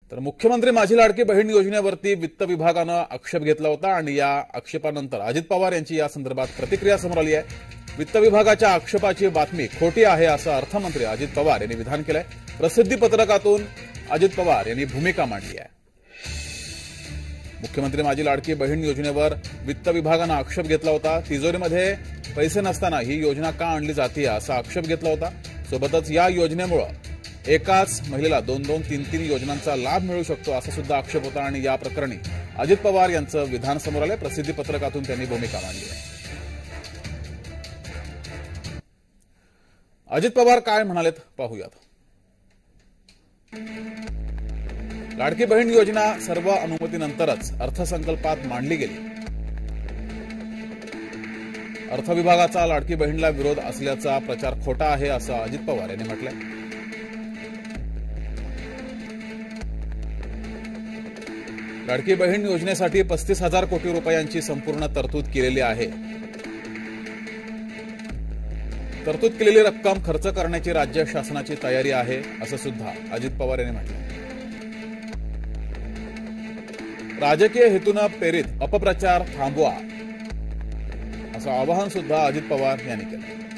तर मुख्यमंत्री माझी लाडकी बहीण योजनेवरती वित्त विभागानं आक्षेप घेतला होता आणि या आक्षेपानंतर अजित पवार यांची या संदर्भात प्रतिक्रिया समोर आली आहे। वित्त विभागाच्या आक्षेपाची बातमी खोटी आहे असं अर्थमंत्री अजित पवार यांनी विधान केलंय। प्रसिद्धी पत्रकातून अजित पवार यांनी भूमिका मांडली आहे। मुख्यमंत्री माझी लाडकी बहीण योजनेवर वित्त विभागानं आक्षेप घेतला होता। तिजोरीमध्ये पैसे नसताना ही योजना का आणली जाते असा आक्षेप घेतला होता। सोबतच या योजनेमुळे एकाच महिलेला 2-2, 3-3 योजनांचा लाभ मिळू शकतो असा सुद्धा आक्षेप होता आणि या प्रकरणी अजित पवार यांचं विधान समोर आलंय। प्रसिद्धी पत्रकातून त्यांनी भूमिका मांडली आहे। अजित पवार काय म्हणालेत पाहूयात। लाडकी बहीण योजना सर्व अनुमतीनंतरच अर्थसंकल्पात मांडली गेली। अर्थविभागाचा लाडकी बहीणला विरोध असल्याचा प्रचार खोटा आहे असं अजित पवार यांनी म्हटलंय। लाडकी बहीण योजनेसाठी 35,000 कोटी रुपयांची संपूर्ण तरतूद केलेली आहे। तरतूद केलेली रक्कम खर्च करण्याची राज्य शासनाची तयारी आहे असं सुद्धा अजित पवार यांनी म्हटलं। राजकीय हेतूनं प्रेरित अपप्रचार थांबवा असं आवाहन सुद्धा अजित पवार यांनी केलं।